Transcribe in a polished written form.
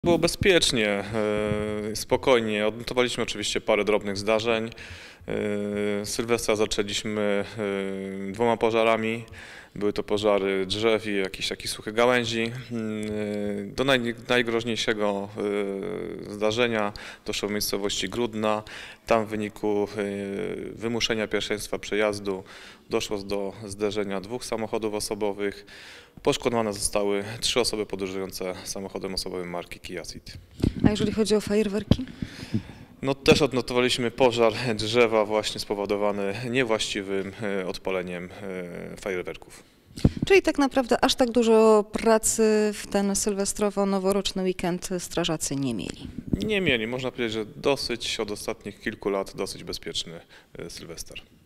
Było bezpiecznie, spokojnie. Odnotowaliśmy oczywiście parę drobnych zdarzeń. Sylwestra zaczęliśmy 2 pożarami. Były to pożary drzew i jakichś takich suchych gałęzi. Do najgroźniejszego zdarzenia doszło w miejscowości Grudna. Tam w wyniku wymuszenia pierwszeństwa przejazdu doszło do zderzenia 2 samochodów osobowych. Poszkodowane zostały 3 osoby podróżujące samochodem osobowym marki Kia Ceed. A jeżeli chodzi o fajerwerki? No też odnotowaliśmy pożar drzewa właśnie spowodowany niewłaściwym odpaleniem fajerwerków. Czyli tak naprawdę aż tak dużo pracy w ten sylwestrowo-noworoczny weekend strażacy nie mieli. Nie mieli, można powiedzieć, że dosyć od ostatnich kilku lat dosyć bezpieczny Sylwester.